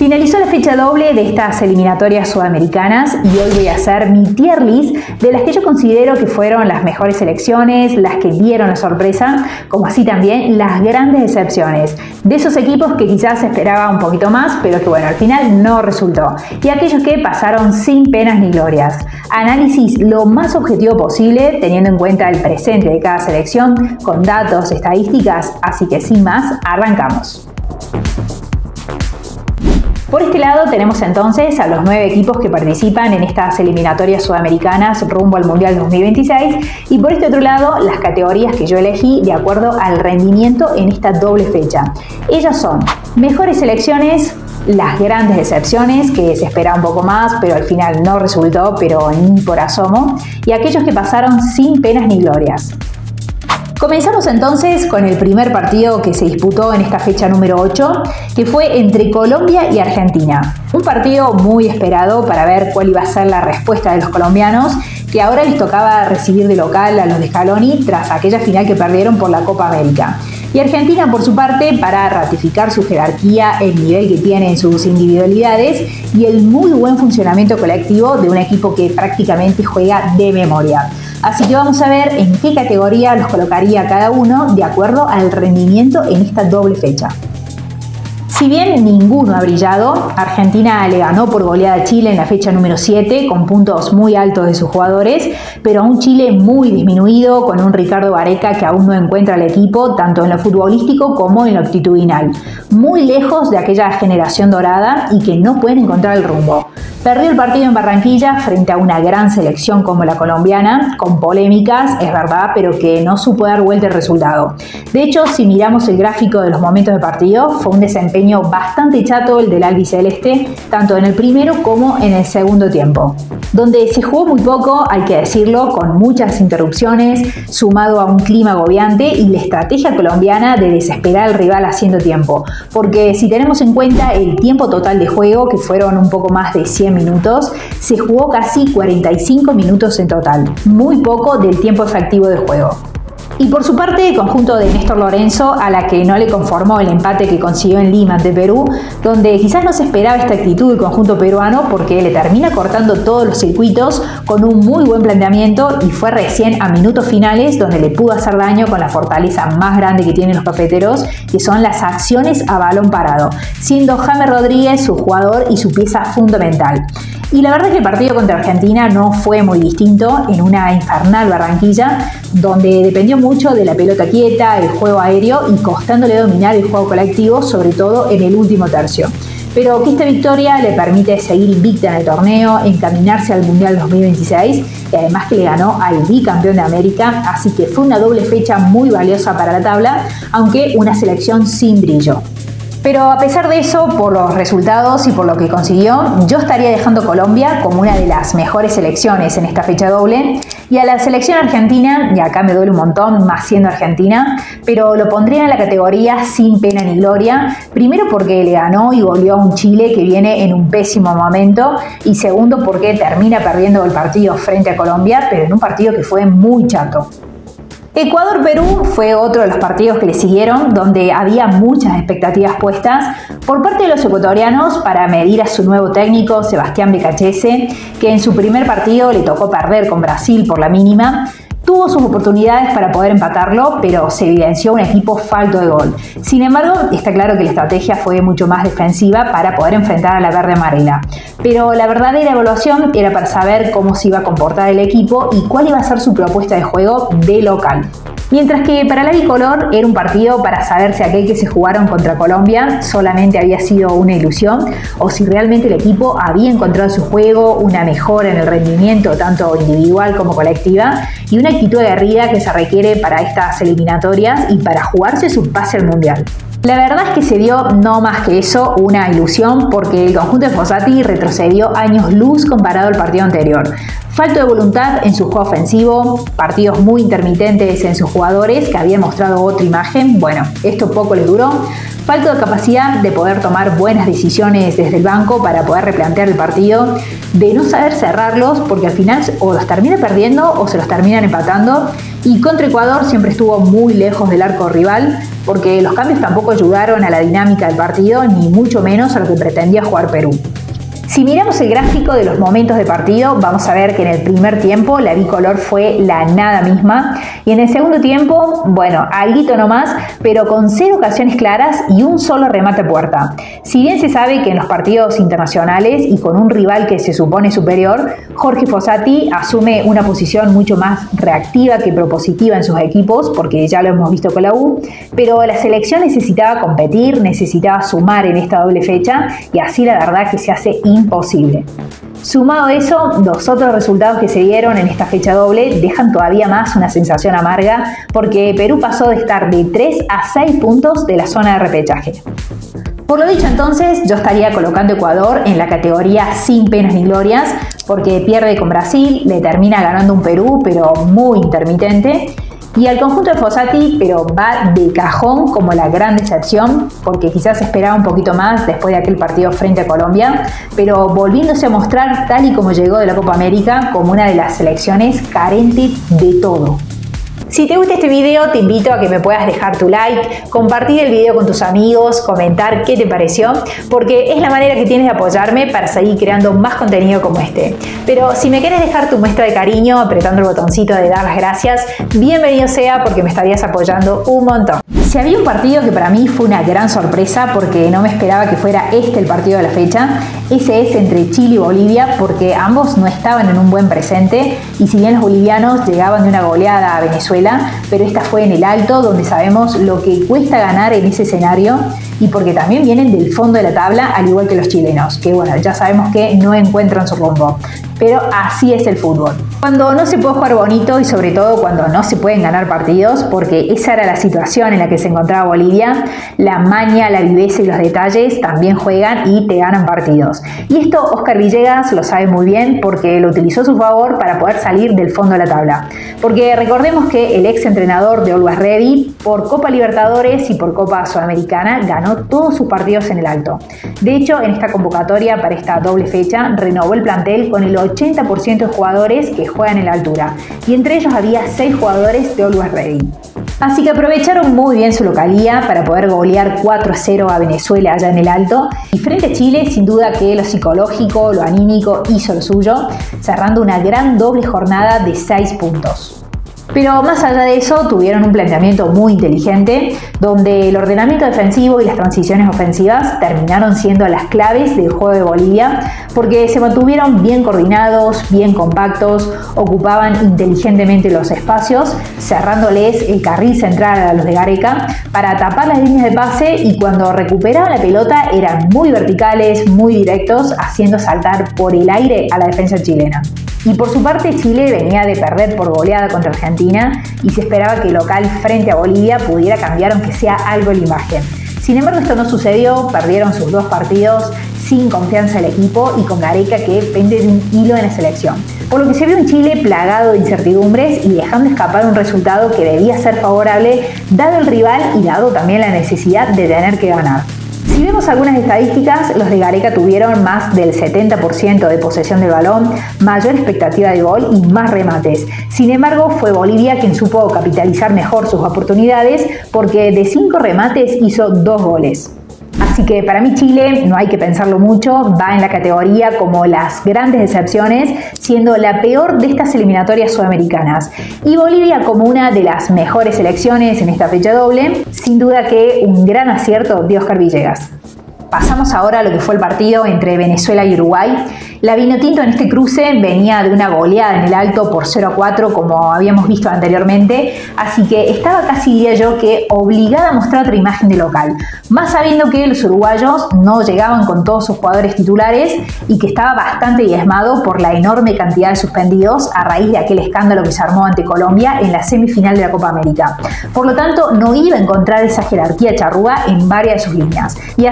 Finalizó la fecha doble de estas eliminatorias sudamericanas y hoy voy a hacer mi tier list de las que yo considero que fueron las mejores selecciones, las que dieron la sorpresa, como así también las grandes decepciones, de esos equipos que quizás esperaba un poquito más, pero que bueno, al final no resultó, y aquellos que pasaron sin penas ni glorias. Análisis lo más objetivo posible, teniendo en cuenta el presente de cada selección, con datos, estadísticas, así que sin más, arrancamos. Por este lado tenemos entonces a los 9 equipos que participan en estas eliminatorias sudamericanas rumbo al Mundial 2026 y por este otro lado las categorías que yo elegí de acuerdo al rendimiento en esta doble fecha. Ellas son mejores selecciones, las grandes decepciones, que se esperaba un poco más pero al final no resultó, pero ni por asomo, y aquellos que pasaron sin penas ni glorias. Comenzamos entonces con el primer partido que se disputó en esta fecha número 8, que fue entre Colombia y Argentina. Un partido muy esperado para ver cuál iba a ser la respuesta de los colombianos, que ahora les tocaba recibir de local a los de Scaloni tras aquella final que perdieron por la Copa América. Y Argentina, por su parte, para ratificar su jerarquía, el nivel que tiene en sus individualidades y el muy buen funcionamiento colectivo de un equipo que prácticamente juega de memoria. Así que vamos a ver en qué categoría los colocaría cada uno de acuerdo al rendimiento en esta doble fecha. Si bien ninguno ha brillado, Argentina le ganó por goleada a Chile en la fecha número 7 con puntos muy altos de sus jugadores, pero a un Chile muy disminuido, con un Ricardo Gareca que aún no encuentra al equipo tanto en lo futbolístico como en lo actitudinal, muy lejos de aquella generación dorada y que no pueden encontrar el rumbo. Perdió el partido en Barranquilla frente a una gran selección como la colombiana, con polémicas, es verdad, pero que no supo dar vuelta el resultado. De hecho, si miramos el gráfico de los momentos de partido, fue un desempeño bastante chato el del albiceleste, tanto en el primero como en el segundo tiempo, donde se jugó muy poco, hay que decirlo, con muchas interrupciones, sumado a un clima agobiante y la estrategia colombiana de desesperar al rival haciendo tiempo, porque si tenemos en cuenta el tiempo total de juego, que fueron un poco más de 100 minutos, se jugó casi 45 minutos en total, muy poco del tiempo efectivo de juego. Y por su parte, el conjunto de Néstor Lorenzo, a la que no le conformó el empate que consiguió en Lima ante Perú, donde quizás no se esperaba esta actitud del conjunto peruano porque le termina cortando todos los circuitos con un muy buen planteamiento y fue recién a minutos finales donde le pudo hacer daño con la fortaleza más grande que tienen los cafeteros, que son las acciones a balón parado, siendo James Rodríguez su jugador y su pieza fundamental. Y la verdad es que el partido contra Argentina no fue muy distinto, en una infernal Barranquilla, donde dependió mucho de la pelota quieta, el juego aéreo y costándole dominar el juego colectivo, sobre todo en el último tercio. Pero que esta victoria le permite seguir invicta en el torneo, encaminarse al Mundial 2026 y además que le ganó al bicampeón de América, así que fue una doble fecha muy valiosa para la tabla, aunque una selección sin brillo. Pero a pesar de eso, por los resultados y por lo que consiguió, yo estaría dejando Colombia como una de las mejores selecciones en esta fecha doble, y a la selección argentina, y acá me duele un montón, más siendo argentina, pero lo pondría en la categoría sin pena ni gloria, primero porque le ganó y goleó a un Chile que viene en un pésimo momento, y segundo porque termina perdiendo el partido frente a Colombia, pero en un partido que fue muy chato. Ecuador-Perú fue otro de los partidos que le siguieron, donde había muchas expectativas puestas por parte de los ecuatorianos para medir a su nuevo técnico, Sebastián Becachese, que en su primer partido le tocó perder con Brasil por la mínima. Tuvo sus oportunidades para poder empatarlo, pero se evidenció un equipo falto de gol. Sin embargo, está claro que la estrategia fue mucho más defensiva para poder enfrentar a la verde amarela. Pero la verdadera evaluación era para saber cómo se iba a comportar el equipo y cuál iba a ser su propuesta de juego de local. Mientras que para la bicolor era un partido para saber si aquel que se jugaron contra Colombia solamente había sido una ilusión o si realmente el equipo había encontrado su juego, una mejora en el rendimiento tanto individual como colectiva y una actitud aguerrida que se requiere para estas eliminatorias y para jugarse su pase al Mundial. La verdad es que se dio no más que eso, una ilusión, porque el conjunto de Fossati retrocedió años luz comparado al partido anterior. Falta de voluntad en su juego ofensivo, partidos muy intermitentes en sus jugadores que habían mostrado otra imagen. Bueno, esto poco les duró. falta de capacidad de poder tomar buenas decisiones desde el banco para poder replantear el partido, de no saber cerrarlos porque al final o los termina perdiendo o se los terminan empatando, y contra Ecuador siempre estuvo muy lejos del arco rival porque los cambios tampoco ayudaron a la dinámica del partido ni mucho menos a lo que pretendía jugar Perú. Si miramos el gráfico de los momentos de partido, vamos a ver que en el primer tiempo la bicolor fue la nada misma y en el segundo tiempo, bueno, alguito nomás, pero con 0 ocasiones claras y un solo remate a puerta. Si bien se sabe que en los partidos internacionales y con un rival que se supone superior, Jorge Fossati asume una posición mucho más reactiva que propositiva en sus equipos, porque ya lo hemos visto con la U, pero la selección necesitaba competir, necesitaba sumar en esta doble fecha y así la verdad que se hace imposible. Sumado a eso, los otros resultados que se dieron en esta fecha doble dejan todavía más una sensación amarga porque Perú pasó de estar de 3 a 6 puntos de la zona de repechaje. Por lo dicho entonces, yo estaría colocando a Ecuador en la categoría sin penas ni glorias porque pierde con Brasil, le termina ganando un Perú pero muy intermitente. Y al conjunto de Fossati, pero va de cajón como la gran decepción, porque quizás esperaba un poquito más después de aquel partido frente a Colombia, pero volviéndose a mostrar tal y como llegó de la Copa América como una de las selecciones carentes de todo. Si te gusta este video, te invito a que me puedas dejar tu like, compartir el video con tus amigos, comentar qué te pareció, porque es la manera que tienes de apoyarme para seguir creando más contenido como este. Pero si me quieres dejar tu muestra de cariño apretando el botoncito de dar las gracias, bienvenido sea porque me estarías apoyando un montón. Si había un partido que para mí fue una gran sorpresa porque no me esperaba que fuera este el partido de la fecha, ese es entre Chile y Bolivia porque ambos no estaban en un buen presente y si bien los bolivianos llegaban de una goleada a Venezuela, pero esta fue en el Alto donde sabemos lo que cuesta ganar en ese escenario y porque también vienen del fondo de la tabla al igual que los chilenos, que bueno, ya sabemos que no encuentran su rumbo. Pero así es el fútbol. Cuando no se puede jugar bonito y sobre todo cuando no se pueden ganar partidos, porque esa era la situación en la que se encontraba Bolivia, la maña, la viveza y los detalles también juegan y te ganan partidos. Y esto Oscar Villegas lo sabe muy bien porque lo utilizó a su favor para poder salir del fondo de la tabla. Porque recordemos que el ex entrenador de Always Ready, por Copa Libertadores y por Copa Sudamericana, ganó todos sus partidos en el Alto. De hecho, en esta convocatoria para esta doble fecha, renovó el plantel con el 80% de jugadores que juegan en la altura, y entre ellos había 6 jugadores de Always Ready. Así que aprovecharon muy bien su localía para poder golear 4-0 a Venezuela allá en el Alto, y frente a Chile sin duda que lo psicológico, lo anímico hizo lo suyo, cerrando una gran doble jornada de 6 puntos. Pero más allá de eso, tuvieron un planteamiento muy inteligente, donde el ordenamiento defensivo y las transiciones ofensivas terminaron siendo las claves del juego de Bolivia, porque se mantuvieron bien coordinados, bien compactos, ocupaban inteligentemente los espacios, cerrándoles el carril central a los de Gareca para tapar las líneas de pase y cuando recuperaban la pelota eran muy verticales, muy directos, haciendo saltar por el aire a la defensa chilena. Y por su parte Chile venía de perder por goleada contra Argentina y se esperaba que el local frente a Bolivia pudiera cambiar aunque sea algo la imagen. Sin embargo esto no sucedió, perdieron sus 2 partidos sin confianza del equipo y con Gareca que pende de un hilo en la selección. Por lo que se vio un Chile plagado de incertidumbres y dejando escapar un resultado que debía ser favorable dado el rival y dado también la necesidad de tener que ganar. Si vemos algunas estadísticas, los de Gareca tuvieron más del 70% de posesión del balón, mayor expectativa de gol y más remates. Sin embargo, fue Bolivia quien supo capitalizar mejor sus oportunidades porque de 5 remates hizo 2 goles. Así que para mí Chile, no hay que pensarlo mucho, va en la categoría como las grandes decepciones, siendo la peor de estas eliminatorias sudamericanas. Y Bolivia como una de las mejores selecciones en esta fecha doble, sin duda que un gran acierto de Oscar Villegas. Pasamos ahora a lo que fue el partido entre Venezuela y Uruguay. La Vinotinto en este cruce venía de una goleada en el Alto por 0-4 como habíamos visto anteriormente, así que estaba casi, diría yo, que obligada a mostrar otra imagen de local, más sabiendo que los uruguayos no llegaban con todos sus jugadores titulares y que estaba bastante diezmado por la enorme cantidad de suspendidos a raíz de aquel escándalo que se armó ante Colombia en la semifinal de la Copa América. Por lo tanto, no iba a encontrar esa jerarquía charrúa en varias de sus líneas. Y así fue,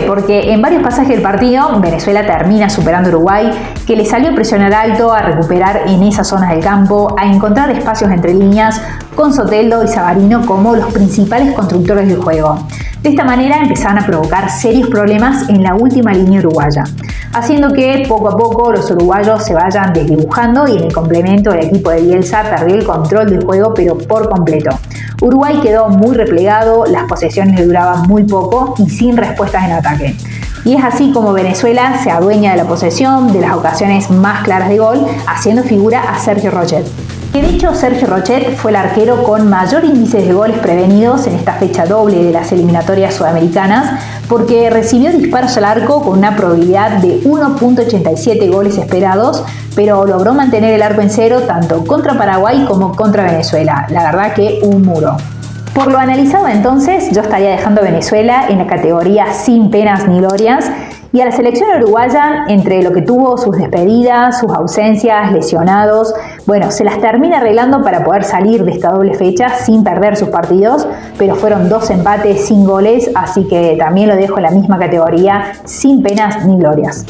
Porque en varios pasajes del partido Venezuela termina superando a Uruguay, que le salió a presionar alto, a recuperar en esas zonas del campo, a encontrar espacios entre líneas, con Soteldo y Savarino como los principales constructores del juego. De esta manera empezaron a provocar serios problemas en la última línea uruguaya, haciendo que poco a poco los uruguayos se vayan desdibujando y en el complemento el equipo de Bielsa perdió el control del juego pero por completo. Uruguay quedó muy replegado, las posesiones le duraban muy poco y sin respuestas en ataque. Y es así como Venezuela se adueña de la posesión, de las ocasiones más claras de gol, haciendo figura a Sergio Rochet. Que de hecho Sergio Rochet fue el arquero con mayor índice de goles prevenidos en esta fecha doble de las eliminatorias sudamericanas, porque recibió disparos al arco con una probabilidad de 1.87 goles esperados, pero logró mantener el arco en cero tanto contra Paraguay como contra Venezuela. La verdad que un muro. Por lo analizado entonces, yo estaría dejando a Venezuela en la categoría sin penas ni glorias, y a la selección uruguaya, entre lo que tuvo sus despedidas, sus ausencias, lesionados, bueno, se las termina arreglando para poder salir de esta doble fecha sin perder sus partidos, pero fueron 2 empates sin goles, así que también lo dejo en la misma categoría, sin penas ni glorias.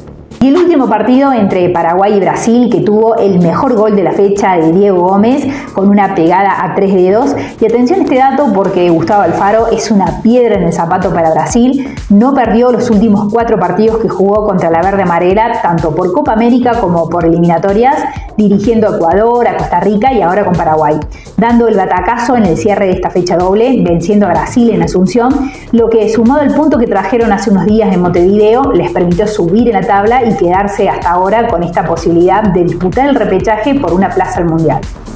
Y el último partido entre Paraguay y Brasil, que tuvo el mejor gol de la fecha de Diego Gómez con una pegada a 3 dedos. Y atención a este dato porque Gustavo Alfaro es una piedra en el zapato para Brasil. No perdió los últimos 4 partidos que jugó contra la Verde Amarela, tanto por Copa América como por eliminatorias, dirigiendo a Ecuador, a Costa Rica y ahora con Paraguay, dando el batacazo en el cierre de esta fecha doble, venciendo a Brasil en Asunción, lo que sumado al punto que trajeron hace unos días en Montevideo, les permitió subir en la tabla y quedarse hasta ahora con esta posibilidad de disputar el repechaje por una plaza al Mundial.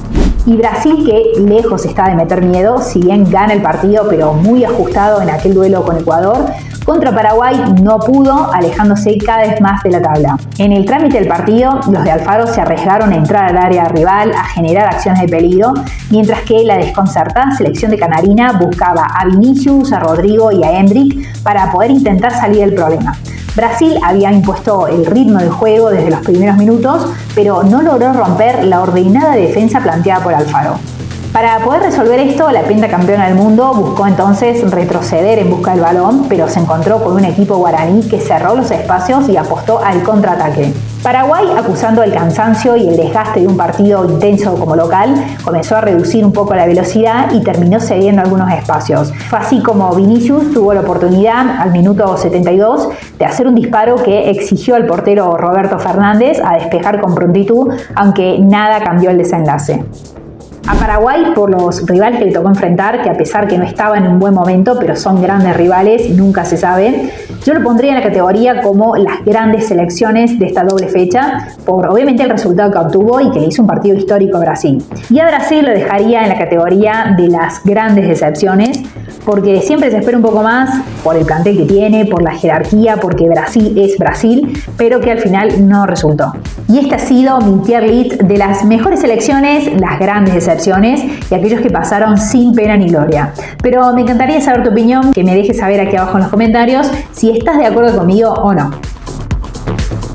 Y Brasil, que lejos está de meter miedo, si bien gana el partido pero muy ajustado en aquel duelo con Ecuador, contra Paraguay no pudo, alejándose cada vez más de la tabla. En el trámite del partido, los de Alfaro se arriesgaron a entrar al área rival, a generar acciones de peligro, mientras que la desconcertada selección de Canarina buscaba a Vinicius, a Rodrigo y a Endrick para poder intentar salir del problema. Brasil había impuesto el ritmo del juego desde los primeros minutos, pero no logró romper la ordenada defensa planteada por Alfaro. Para poder resolver esto, la pentacampeona del mundo buscó entonces retroceder en busca del balón, pero se encontró con un equipo guaraní que cerró los espacios y apostó al contraataque. Paraguay, acusando el cansancio y el desgaste de un partido intenso como local, comenzó a reducir un poco la velocidad y terminó cediendo algunos espacios. Fue así como Vinicius tuvo la oportunidad al minuto 72 de hacer un disparo que exigió al portero Roberto Fernández a despejar con prontitud, aunque nada cambió el desenlace. A Paraguay, por los rivales que le tocó enfrentar, que a pesar que no estaba en un buen momento, pero son grandes rivales, nunca se sabe, yo lo pondría en la categoría como las grandes selecciones de esta doble fecha, por obviamente el resultado que obtuvo y que le hizo un partido histórico a Brasil. Y a Brasil lo dejaría en la categoría de las grandes decepciones, porque siempre se espera un poco más por el plantel que tiene, por la jerarquía, porque Brasil es Brasil, pero que al final no resultó. Y esta ha sido mi tier list de las mejores selecciones, las grandes decepciones y aquellos que pasaron sin pena ni gloria. Pero me encantaría saber tu opinión, que me dejes saber aquí abajo en los comentarios si estás de acuerdo conmigo o no.